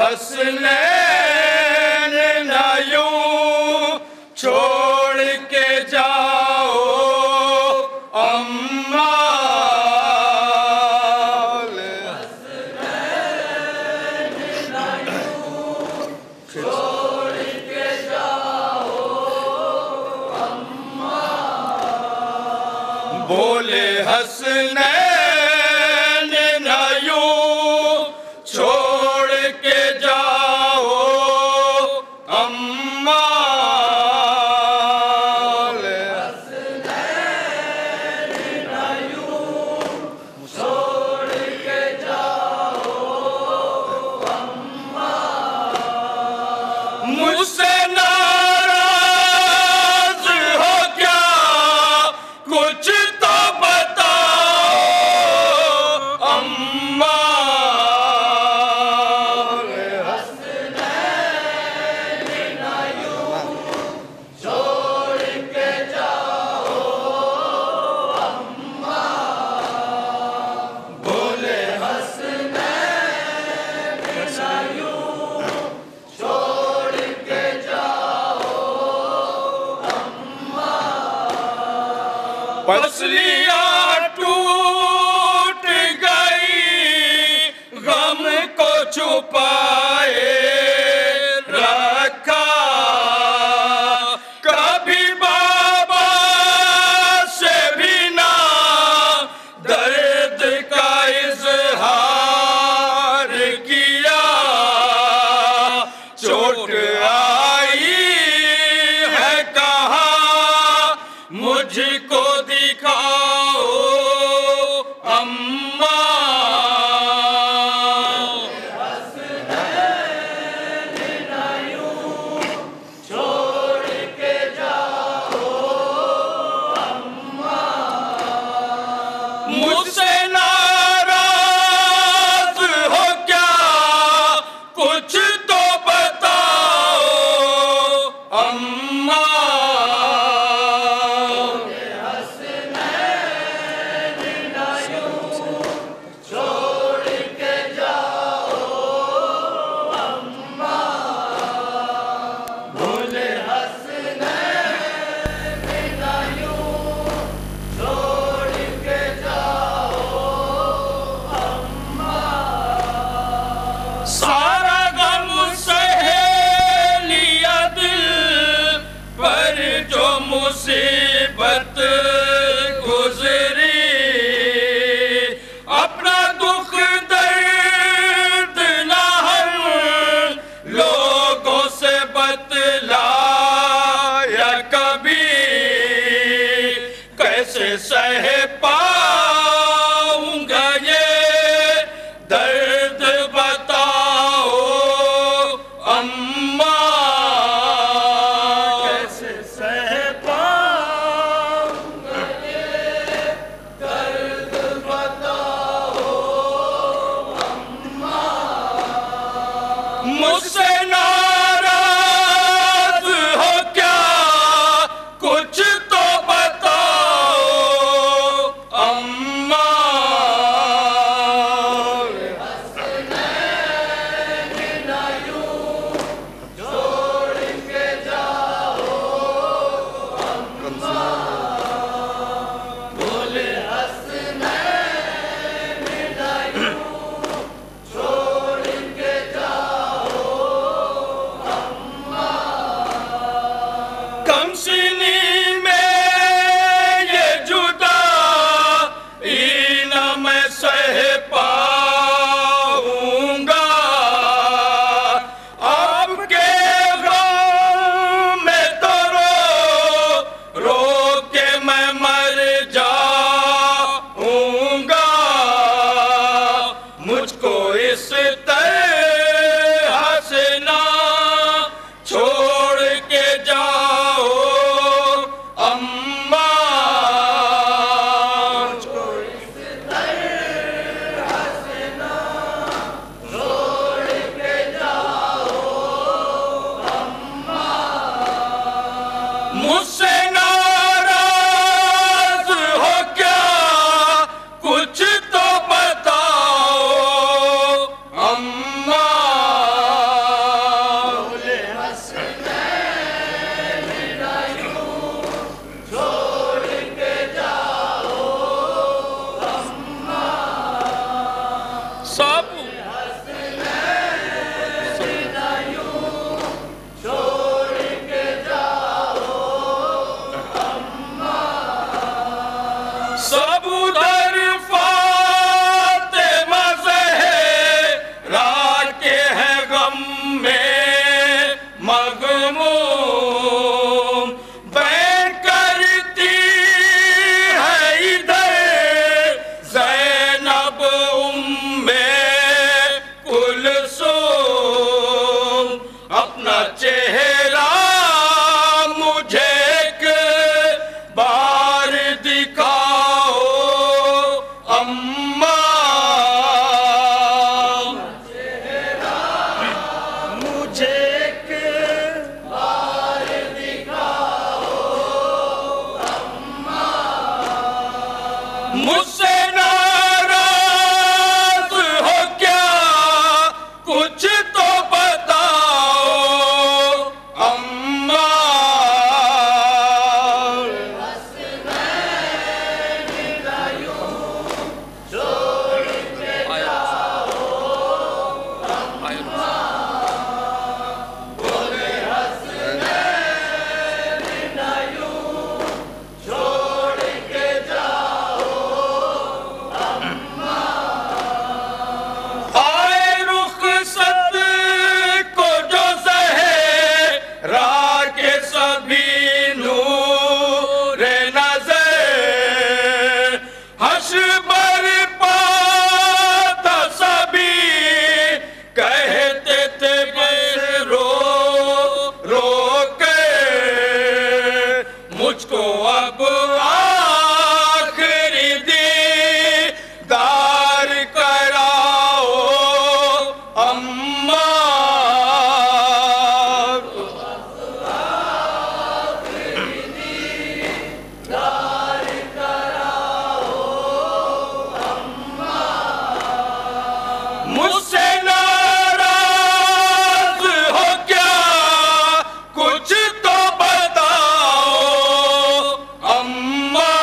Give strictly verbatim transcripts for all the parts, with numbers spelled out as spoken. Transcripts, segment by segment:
हसनैन ना यूं छोड़ के जाओ अम्मा। बोले हसनैन ना यूं छोड़ के जाओ अम्मा। हसनैन ना यूं छोड़ के जाओ अम्मा। मुझसे नाराज हो क्या कुछ पसलियाँ टूट गई गम को छुपाए रखा। कभी बाबा से भी ना दर्द का इजहार किया। चोट आई है कहाँ मुझको दिखाओ अम्मा। हसनैन ना यूं छोड़ के जाओ अम्मा। मुझसे नाराज हो क्या कुछ तो बताओ अम्मा। सारा गम सह लिया दिल पर जो मुसीबत गुजरी। अपना दुख दर्द ना हम लोगों से बतलाया कभी। कैसे सह पाऊंगा ये दर्द बताओ अम्मा। कैसे सह पाऊंगा ये दर्द बताओ अम्मा। मुझसे नाराज हो क्या कुछ तो बताओ अम्मा। छोड़ के जाओ अम्मा मुझसे नाराज हो क्या, कुछ तो बताओ अम्मा।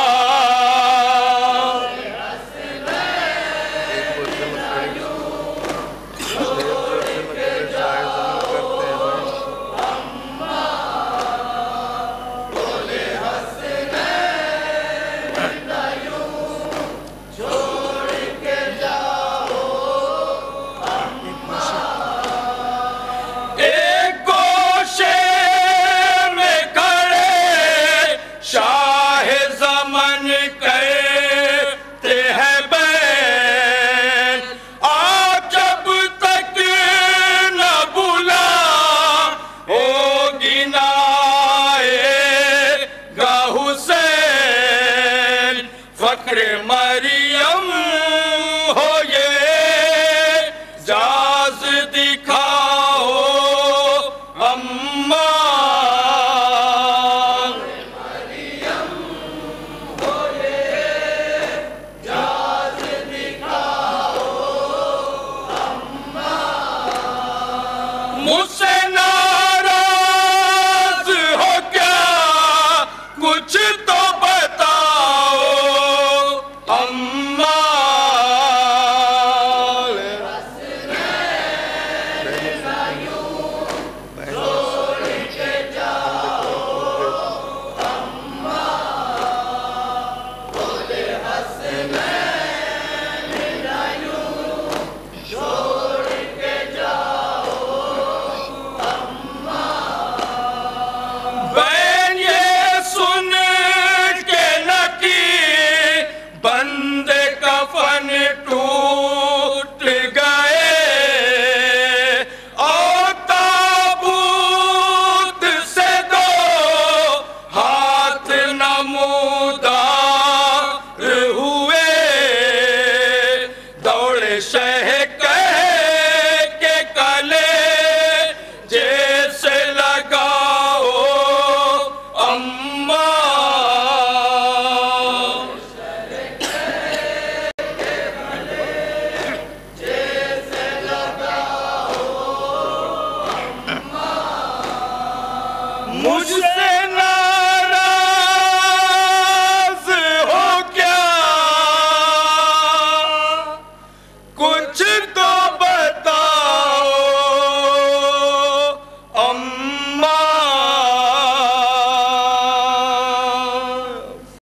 एक गोशे में खड़े शाह ज़मन करते हैं बैन, आप जब तक न बुला होगी नाएगा हुसैन। फ़ख्र मरियम हो ये जाज़ दिखाओ अम्मा। मुझसे नाराज हो क्या, कुछ तो बताओ अम्मा।